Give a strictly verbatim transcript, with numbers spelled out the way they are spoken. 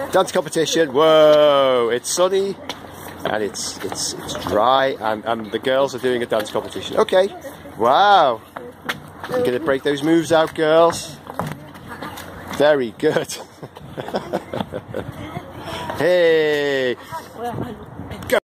Dance competition. Whoa! It's sunny and it's it's it's dry, and, and the girls are doing a dance competition. Okay. Wow. You're gonna break those moves out, girls. Very good. Hey.